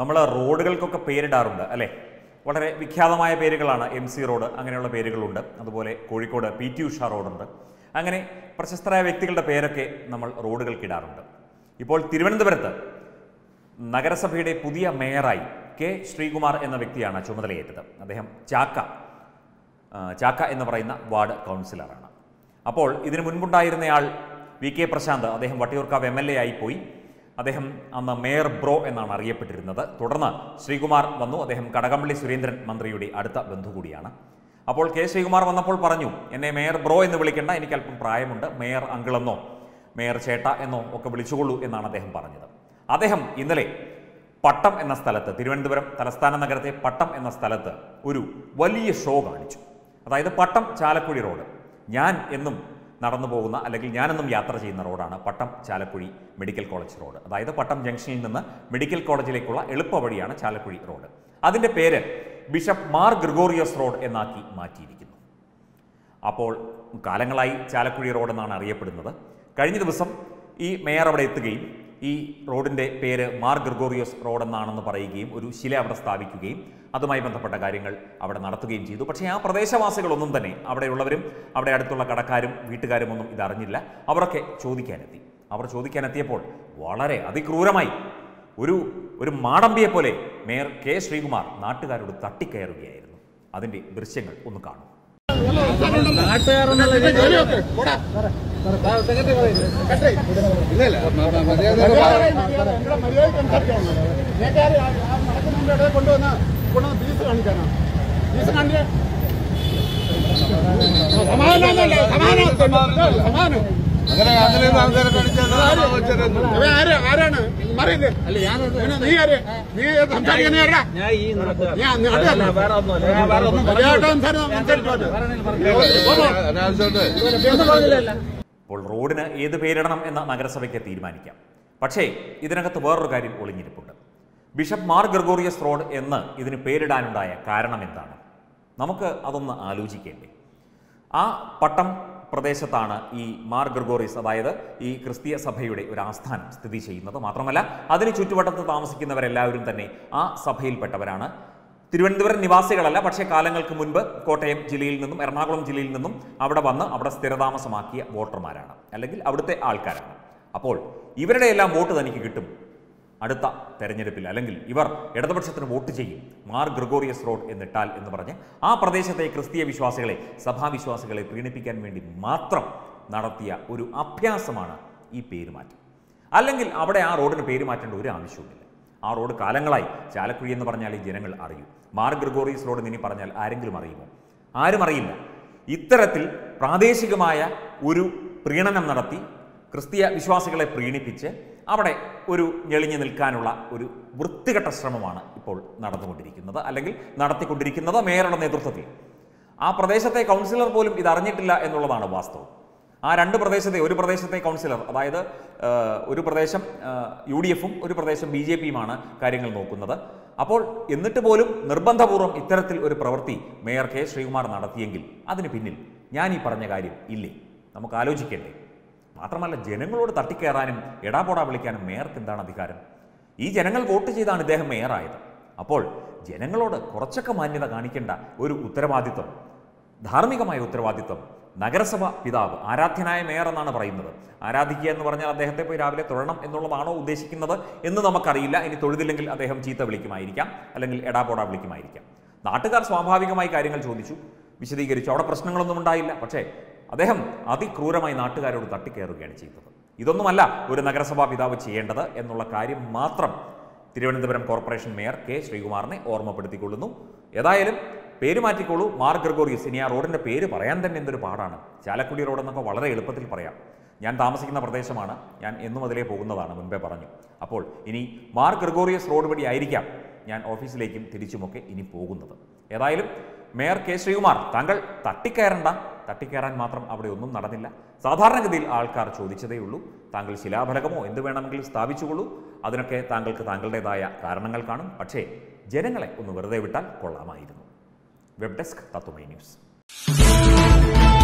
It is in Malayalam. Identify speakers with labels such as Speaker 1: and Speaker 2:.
Speaker 1: നമ്മൾ റോഡുകൾക്കൊക്കെ പേരിടാറുണ്ട് അല്ലേ? വളരെ വിഖ്യാതമായ പേരുകളാണ്. MC റോഡ്, അങ്ങനെയുള്ള പേരുകളുണ്ട്. അതുപോലെ കോഴിക്കോട് PT ഉഷ റോഡുണ്ട്. അങ്ങനെ പ്രശസ്തരായ വ്യക്തികളുടെ പേരൊക്കെ നമ്മൾ റോഡുകൾക്കിടാറുണ്ട്. ഇപ്പോൾ തിരുവനന്തപുരത്ത് നഗരസഭയുടെ പുതിയ മേയറായി K. ശ്രീകുമാർ എന്ന വ്യക്തിയാണ് ചുമതലയേറ്റത്. അദ്ദേഹം ചാക്ക എന്ന് പറയുന്ന വാർഡ് കൗൺസിലറാണ്. അപ്പോൾ ഇതിനു മുൻപുണ്ടായിരുന്നയാൾ VK പ്രശാന്ത്, അദ്ദേഹം വട്ടിയൂർക്കാവ് MLA ആയിപ്പോയി. അദ്ദേഹം അന്ന് മേയർ ബ്രോ എന്നാണ് അറിയപ്പെട്ടിരുന്നത്. തുടർന്ന് ശ്രീകുമാർ വന്നു. അദ്ദേഹം കടകംപള്ളി സുരേന്ദ്രൻ മന്ത്രിയുടെ അടുത്ത ബന്ധു കൂടിയാണ്. അപ്പോൾ K. ശ്രീകുമാർ വന്നപ്പോൾ പറഞ്ഞു, എന്നെ മേയർ ബ്രോ എന്ന് വിളിക്കേണ്ട, എനിക്ക് അല്പം പ്രായമുണ്ട്, മേയർ അങ്കിളെന്നോ മേയർ ചേട്ട എന്നോ ഒക്കെ വിളിച്ചുകൊള്ളൂ എന്നാണ് അദ്ദേഹം പറഞ്ഞത്. അദ്ദേഹം ഇന്നലെ പട്ടം എന്ന സ്ഥലത്ത്, തിരുവനന്തപുരം തലസ്ഥാന നഗരത്തെ പട്ടം എന്ന സ്ഥലത്ത് ഒരു വലിയ ഷോ കാണിച്ചു. അതായത് പട്ടം ചാലക്കുടി റോഡ്, ഞാൻ എന്നും നടന്നു പോകുന്ന അല്ലെങ്കിൽ ഞാനെന്നും യാത്ര ചെയ്യുന്ന റോഡാണ് Pattom Chalakudy medical college road. അതായത് പട്ടം ജംഗ്ഷനിൽ നിന്ന് മെഡിക്കൽ കോളേജിലേക്കുള്ള എളുപ്പവഴിയാണ് ചാലക്കുടി റോഡ്. അതിൻ്റെ പേര് ബിഷപ്പ് മാർ ഗ്രിഗോറിയോസ് റോഡ് എന്നാക്കി മാറ്റിയിരിക്കുന്നു. അപ്പോൾ കാലങ്ങളായി ചാലക്കുടി റോഡ് എന്നാണ് അറിയപ്പെടുന്നത്. കഴിഞ്ഞ ദിവസം ഈ മേയർ അവിടെ എത്തുകയും ഈ റോഡിൻ്റെ പേര് മാർ ഗ്രിഗോറിയോസ് റോഡ് എന്നാണെന്ന് പറയുകയും ഒരു ശില അവിടെ സ്ഥാപിക്കുകയും അതുമായി ബന്ധപ്പെട്ട കാര്യങ്ങൾ അവിടെ നടത്തുകയും ചെയ്തു. പക്ഷേ ആ പ്രദേശവാസികളൊന്നും തന്നെ, അവിടെയുള്ളവരും അവിടെ അടുത്തുള്ള കടക്കാരും വീട്ടുകാരും ഒന്നും ഇതറിഞ്ഞില്ല. അവരൊക്കെ ചോദിക്കാനെത്തി. അവർ ചോദിക്കാനെത്തിയപ്പോൾ വളരെ അതിക്രൂരമായി ഒരു മാടമ്പിയെ പോലെ മേയർ K. ശ്രീകുമാർ നാട്ടുകാരോട് തട്ടിക്കയറുകയായിരുന്നു. അതിൻ്റെ ദൃശ്യങ്ങൾ ഒന്ന് കാണും. ഇപ്പോൾ റോഡിന് ഏത് പേരിടണം എന്ന നഗരസഭയ്ക്ക് തീരുമാനിക്കാം. പക്ഷേ ഇതിനകത്ത് വേറൊരു കാര്യം ഒളിഞ്ഞിരിപ്പുണ്ട്. ബിഷപ്പ് മാർ ഗ്രിഗോറിയസ് റോഡ് എന്ന് ഇതിന് പേരിടാനുണ്ടായ കാരണം എന്താണ്? നമുക്ക് അതൊന്ന് ആലോചിക്കേണ്ടേ? ആ പട്ടം പ്രദേശത്താണ് ഈ മാർ ഗ്രിഗോറിയസ്, അതായത് ഈ ക്രിസ്തീയ സഭയുടെ ഒരു ആസ്ഥാനം സ്ഥിതി ചെയ്യുന്നത്. മാത്രമല്ല അതിന് ചുറ്റുവട്ടത്ത് താമസിക്കുന്നവരെല്ലാവരും തന്നെ ആ സഭയിൽപ്പെട്ടവരാണ്. തിരുവനന്തപുരം നിവാസികളല്ല, പക്ഷേ കാലങ്ങൾക്ക് മുൻപ് കോട്ടയം ജില്ലയിൽ നിന്നും എറണാകുളം ജില്ലയിൽ നിന്നും അവിടെ വന്ന് അവിടെ സ്ഥിരതാമസമാക്കിയ വോട്ടർമാരാണ്, അല്ലെങ്കിൽ അവിടുത്തെ ആൾക്കാരാണ്. അപ്പോൾ ഇവരുടെ എല്ലാം വോട്ട് തനിക്ക് കിട്ടും അടുത്ത തെരഞ്ഞെടുപ്പിൽ, അല്ലെങ്കിൽ ഇവർ ഇടതുപക്ഷത്തിന് വോട്ട് ചെയ്യും മാർ ഗ്രിഗോറിയസ് റോഡ് എന്നിട്ടാൽ എന്ന് പറഞ്ഞ് ആ പ്രദേശത്തെ ക്രിസ്തീയ വിശ്വാസികളെ, സഭാവിശ്വാസികളെ പ്രീണിപ്പിക്കാൻ വേണ്ടി മാത്രം നടത്തിയ ഒരു അഭ്യാസമാണ് ഈ പേരുമാറ്റം. അല്ലെങ്കിൽ അവിടെ ആ റോഡിന് പേര് മാറ്റേണ്ട ഒരു ആവശ്യവുമില്ല. ആ റോഡ് കാലങ്ങളായി ചാലക്കുടി എന്ന് പറഞ്ഞാൽ ഈ ജനങ്ങൾ അറിയൂ. മാർ ഗ്രിഗോറിയസ് റോഡ് ഇനി പറഞ്ഞാൽ ആരെങ്കിലും അറിയുമോ? ആരും അറിയില്ല. ഇത്തരത്തിൽ പ്രാദേശികമായ ഒരു പ്രീണനം നടത്തി ക്രിസ്തീയ വിശ്വാസികളെ പ്രീണിപ്പിച്ച് അവിടെ ഒരു ഞെളിഞ്ഞു നിൽക്കാനുള്ള ഒരു വൃത്തികെട്ട ശ്രമമാണ് ഇപ്പോൾ നടന്നുകൊണ്ടിരിക്കുന്നത്, അല്ലെങ്കിൽ നടത്തിക്കൊണ്ടിരിക്കുന്നത് മേയറുടെ നേതൃത്വത്തിൽ. ആ പ്രദേശത്തെ കൗൺസിലർ പോലും ഇതറിഞ്ഞിട്ടില്ല എന്നുള്ളതാണ് വാസ്തവം. ആ ഒരു പ്രദേശത്തെ കൗൺസിലർ, അതായത് ഒരു പ്രദേശം UDF-ഉം ഒരു പ്രദേശം BJP-യുമാണ് കാര്യങ്ങൾ നോക്കുന്നത്. അപ്പോൾ എന്നിട്ട് പോലും നിർബന്ധപൂർവ്വം ഇത്തരത്തിൽ ഒരു പ്രവൃത്തി മേയർ K. ശ്രീകുമാർ നടത്തിയെങ്കിൽ അതിന് പിന്നിൽ ഞാൻ ഈ പറഞ്ഞ കാര്യം ഇല്ലേ? നമുക്ക് ആലോചിക്കേണ്ടേ? മാത്രമല്ല, ജനങ്ങളോട് തട്ടിക്കയറാനും എടാപോടാ വിളിക്കാനും മേയർക്ക് എന്താണ് അധികാരം? ഈ ജനങ്ങൾ വോട്ട് ചെയ്താണ് ഇദ്ദേഹം മേയറായത്. അപ്പോൾ ജനങ്ങളോട് കുറച്ചൊക്കെ മാന്യത കാണിക്കേണ്ട ഒരു ഉത്തരവാദിത്വം, ധാർമ്മികമായ ഉത്തരവാദിത്വം നഗരസഭ പിതാവ്, ആരാധ്യനായ മേയർ എന്നാണ് പറയുന്നത്. ആരാധിക്കുക എന്ന് പറഞ്ഞാൽ അദ്ദേഹത്തെ പോയി രാവിലെ തൊഴണം എന്നുള്ളതാണോ ഉദ്ദേശിക്കുന്നത് എന്ന് നമുക്കറിയില്ല. ഇനി തൊഴുതില്ലെങ്കിൽ അദ്ദേഹം ചീത്ത വിളിക്കുമായിരിക്കാം, അല്ലെങ്കിൽ എടാപോടാ വിളിക്കുമായിരിക്കാം. നാട്ടുകാർ സ്വാഭാവികമായി കാര്യങ്ങൾ ചോദിച്ചു, വിശദീകരിച്ചു. അവിടെ പ്രശ്നങ്ങളൊന്നും ഉണ്ടായില്ല. പക്ഷേ അദ്ദേഹം അതിക്രൂരമായി നാട്ടുകാരോട് തട്ടിക്കയറുകയാണ് ചെയ്തത്. ഇതൊന്നുമല്ല ഒരു നഗരസഭാ പിതാവ് ചെയ്യേണ്ടത് എന്നുള്ള കാര്യം മാത്രം തിരുവനന്തപുരം കോർപ്പറേഷൻ മേയർ K. ശ്രീകുമാറിനെ ഓർമ്മപ്പെടുത്തിക്കൊള്ളുന്നു. ഏതായാലും പേര് മാറ്റിക്കോളൂ, മാർ ഗ്രിഗോറിയസ്. ഇനി ആ റോഡിൻ്റെ പേര് പറയാൻ തന്നെ എന്തൊരു പാടാണ്. ചാലക്കുടി റോഡ് എന്നൊക്കെ വളരെ എളുപ്പത്തിൽ പറയാം. ഞാൻ താമസിക്കുന്ന പ്രദേശമാണ്, ഞാൻ എന്നു മുതലേ പോകുന്നതാണ്, മുൻപേ പറഞ്ഞു. അപ്പോൾ ഇനി മാർ ഗ്രിഗോറിയസ് റോഡ് വഴി ആയിരിക്കാം ഞാൻ ഓഫീസിലേക്കും തിരിച്ചുമൊക്കെ ഇനി പോകുന്നത്. ഏതായാലും മേയർ K. ശ്രീകുമാർ, താങ്കൾ തട്ടിക്കയറാൻ മാത്രം അവിടെ ഒന്നും നടന്നില്ല. സാധാരണഗതിയിൽ ആൾക്കാർ ചോദിച്ചതേ ഉള്ളൂ. താങ്കൾ ശിലാഫലകമോ എന്ത് വേണമെങ്കിലും സ്ഥാപിച്ചുകൊള്ളൂ. അതിനൊക്കെ താങ്കൾക്ക് താങ്കളുടേതായ കാരണങ്ങൾ കാണും. പക്ഷേ ജനങ്ങളെ ഒന്ന് വെറുതെ വിട്ടാൽ കൊള്ളാമായിരുന്നു. Web desk Tatwamayi news.